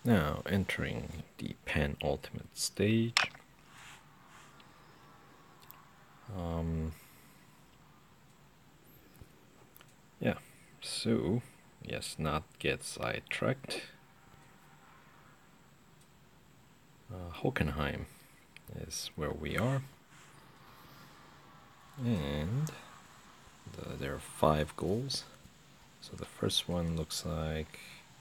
Now entering the penultimate stage. Yeah, so yes, not get sidetracked. Hockenheim is where we are, and there are 5 goals. So the first one looks like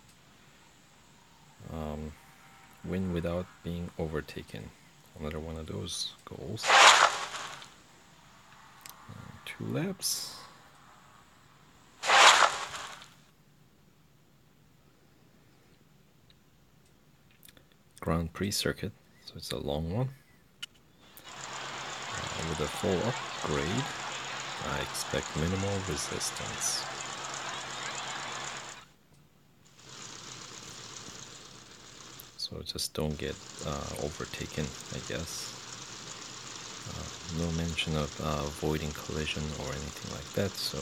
win without being overtaken. Another one of those goals. 2 laps. Grand Prix circuit, so it's a long one. With a full upgrade, I expect minimal resistance. So just don't get overtaken, I guess. No mention of avoiding collision or anything like that, so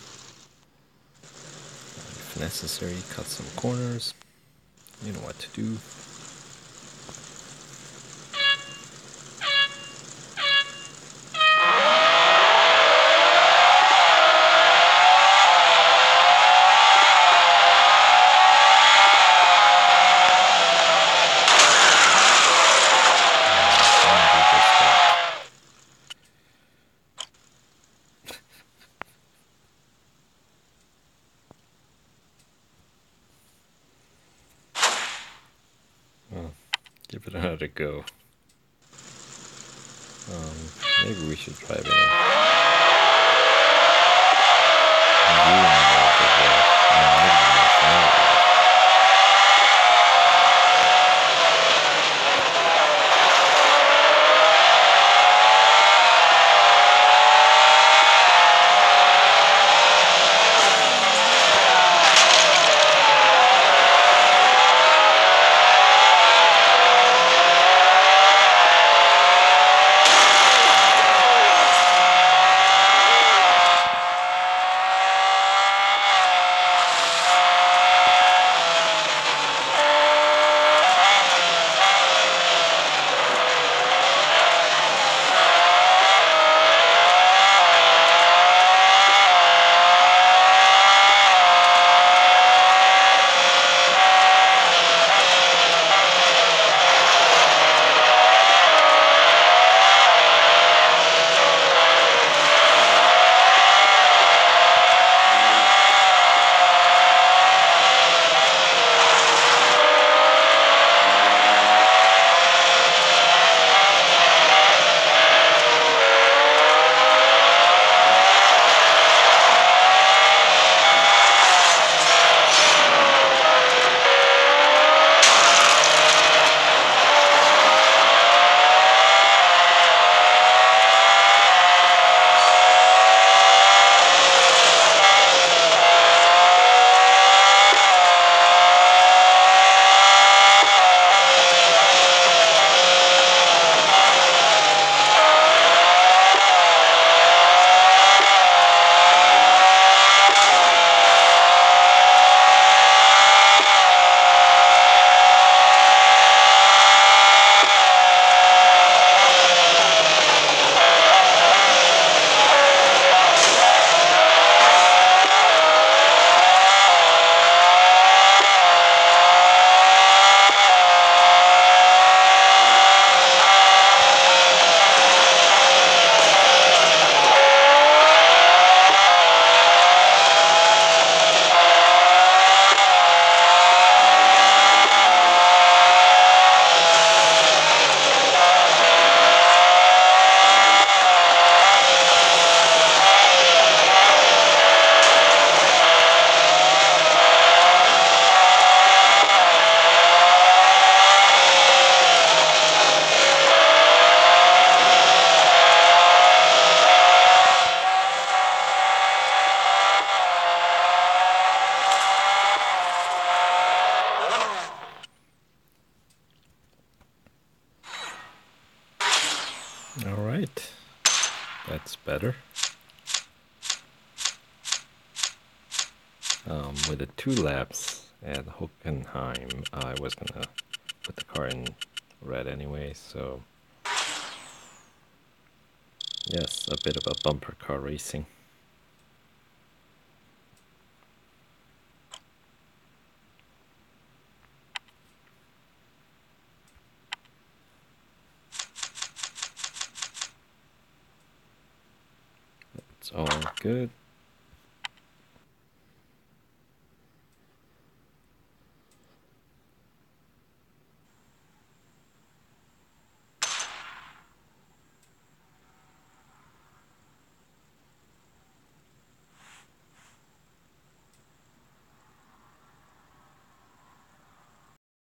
if necessary, cut some corners. You know what to do. Give it another go. Maybe we should drive in a Alright, that's better. With the 2 laps at Hockenheim. I was gonna put the car in red anyway, so yes, a bit of a bumper car racing. It's all good.